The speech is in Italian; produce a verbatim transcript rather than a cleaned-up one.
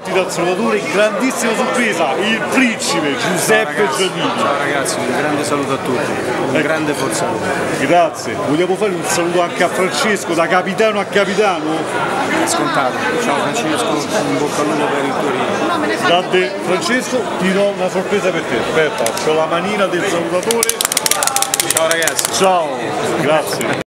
dal salutatore, grandissima sorpresa, il principe Giuseppe Giannini. Ciao ragazzi, un grande saluto a tutti, un eh. grande forza. Grazie, vogliamo fare un saluto anche a Francesco, da capitano a capitano? È scontato, ciao Francesco, un bocca al lupo per il Torino. Da te Francesco ti do una sorpresa per te, aspetta, ho la manina del salutatore. Ciao ragazzi. Ciao, grazie.